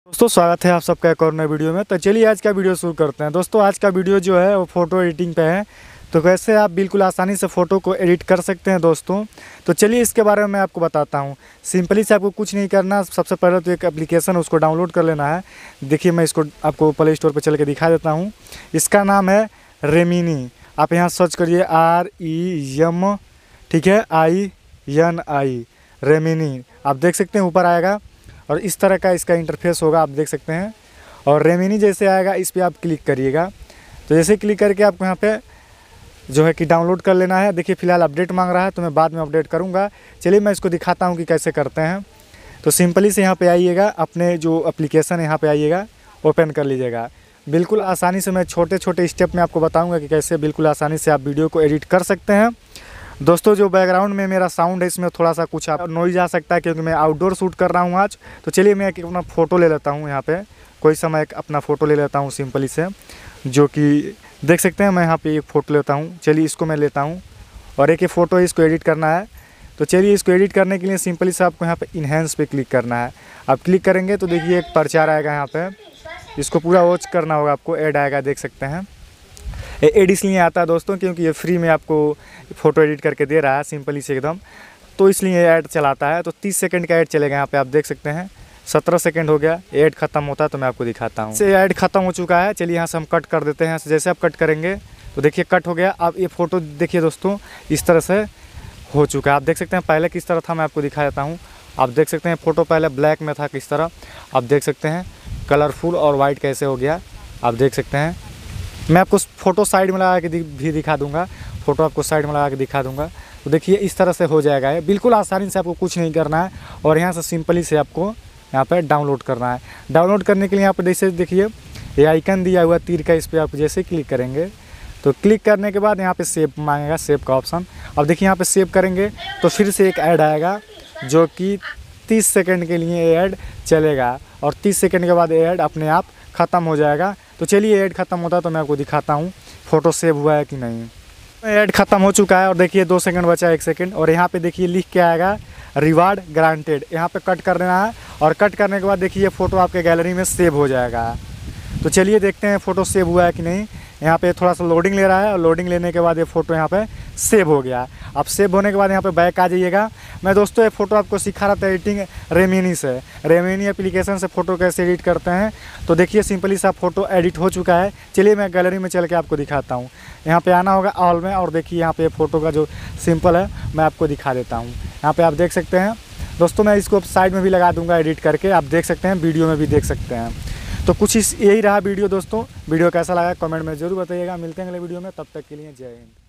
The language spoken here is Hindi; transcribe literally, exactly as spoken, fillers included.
दोस्तों स्वागत है आप सबका एक और नए वीडियो में। तो चलिए आज का वीडियो शुरू करते हैं। दोस्तों आज का वीडियो जो है वो फ़ोटो एडिटिंग पे है, तो कैसे आप बिल्कुल आसानी से फ़ोटो को एडिट कर सकते हैं दोस्तों। तो चलिए इसके बारे में मैं आपको बताता हूँ। सिंपली से आपको कुछ नहीं करना, सबसे पहले तो एक एप्लीकेशन उसको डाउनलोड कर लेना है। देखिए मैं इसको आपको प्ले स्टोर पर चल के दिखा देता हूँ। इसका नाम है रेमिनी। आप यहाँ सर्च करिए आर ई एम ठीक है आई एन आई रेमिनी। आप देख सकते हैं ऊपर आएगा और इस तरह का इसका इंटरफेस होगा, आप देख सकते हैं। और रेमिनी जैसे आएगा इस पर आप क्लिक करिएगा। तो जैसे क्लिक करके आपको यहाँ पे जो है कि डाउनलोड कर लेना है। देखिए फ़िलहाल अपडेट मांग रहा है, तो मैं बाद में अपडेट करूँगा। चलिए मैं इसको दिखाता हूँ कि कैसे करते हैं। तो सिंपली से यहाँ पे आइएगा, अपने जो एप्लीकेशन है यहाँ पे आइएगा, ओपन कर लीजिएगा। बिल्कुल आसानी से मैं छोटे छोटे स्टेप में आपको बताऊँगा कि कैसे बिल्कुल आसानी से आप वीडियो को एडिट कर सकते हैं। दोस्तों जो बैकग्राउंड में मेरा साउंड है इसमें थोड़ा सा कुछ आप नॉइज़ आ सकता है, क्योंकि मैं आउटडोर शूट कर रहा हूँ आज। तो चलिए मैं एक अपना फ़ोटो ले लेता हूँ। यहाँ पे कोई समय एक अपना फ़ोटो ले लेता हूँ सिंपली से, जो कि देख सकते हैं। मैं यहाँ पे एक फ़ोटो लेता हूँ। चलिए इसको मैं लेता हूँ और एक ये फ़ोटो इसको एडिट करना है। तो चलिए इसको एडिट करने के लिए सिंपली से आपको यहाँ पर इन्हेंस पे क्लिक करना है। आप क्लिक करेंगे तो देखिए एक प्रचार आएगा यहाँ पर, इसको पूरा वॉच करना होगा आपको। ऐड आएगा, देख सकते हैं। एड इसलिए आता है दोस्तों क्योंकि ये फ्री में आपको फ़ोटो एडिट करके दे रहा है सिंपली से एकदम, तो इसलिए ऐड चलाता है। तो तीस सेकंड का ऐड चलेगा यहाँ पे, आप देख सकते हैं। सत्रह सेकंड हो गया, ऐड ख़त्म होता है तो मैं आपको दिखाता हूँ। से ऐड ख़त्म हो चुका है। चलिए यहाँ से हम कट कर देते हैं। जैसे आप कट करेंगे तो देखिए कट हो गया। अब ये फ़ोटो देखिए दोस्तों इस तरह से हो चुका है। आप देख सकते हैं पहले किस तरह था, मैं आपको दिखा देता हूँ। आप देख सकते हैं फ़ोटो पहले ब्लैक में था किस तरह, आप देख सकते हैं कलरफुल और वाइट कैसे हो गया, आप देख सकते हैं। मैं आपको फ़ोटो साइड में लगा के भी दिखा दूंगा, फ़ोटो आपको साइड में लगा के दिखा दूंगा। तो देखिए इस तरह से हो जाएगा ये, बिल्कुल आसानी से। आपको कुछ नहीं करना है और यहाँ से सिंपली से आपको यहाँ पर डाउनलोड करना है। डाउनलोड करने के लिए यहाँ पर जैसे देखिए ये आइकन दिया हुआ तीर का, इस पर आप जैसे क्लिक करेंगे तो क्लिक करने के बाद यहाँ पर सेव मांगेगा, सेव का ऑप्शन। अब देखिए यहाँ पर सेव करेंगे तो फिर से एक ऐड आएगा जो कि तीस सेकेंड के लिए ऐड चलेगा और तीस सेकेंड के बाद ऐड अपने आप ख़त्म हो जाएगा। तो चलिए ऐड ख़त्म होता है तो मैं आपको दिखाता हूँ फ़ोटो सेव हुआ है कि नहीं। ऐड ख़त्म हो चुका है और देखिए दो सेकंड बचा है, एक सेकंड। और यहाँ पे देखिए लिख के आएगा रिवार्ड ग्रांटेड। यहाँ पे कट कर देना है और कट करने के बाद देखिए फ़ोटो आपके गैलरी में सेव हो जाएगा। तो चलिए देखते हैं फ़ोटो सेव हुआ है कि नहीं। यहाँ पे थोड़ा सा लोडिंग ले रहा है और लोडिंग लेने के बाद ये फ़ोटो यहाँ पे सेव हो गया। अब सेव होने के बाद यहाँ पे बैक आ जाइएगा। मैं दोस्तों ये फ़ोटो आपको सिखा रहा था एडिटिंग रेमिनी से। रेमिनी एप्लीकेशन से फ़ोटो कैसे एडिट करते हैं। तो देखिए सिंपली सा फ़ोटो एडिट हो चुका है। चलिए मैं गैलरी में चल के आपको दिखाता हूँ। यहाँ पे आना होगा ऑल में और देखिए यहाँ पे फ़ोटो का जो सिंपल है मैं आपको दिखा देता हूँ। यहाँ पर आप देख सकते हैं दोस्तों, मैं इसको साइड में भी लगा दूँगा एडिट करके, आप देख सकते हैं, वीडियो में भी देख सकते हैं। तो कुछ इस यही रहा वीडियो दोस्तों। वीडियो कैसा लगा कमेंट में ज़रूर बताइएगा। मिलते हैं अगले वीडियो में, तब तक के लिए जय हिंद।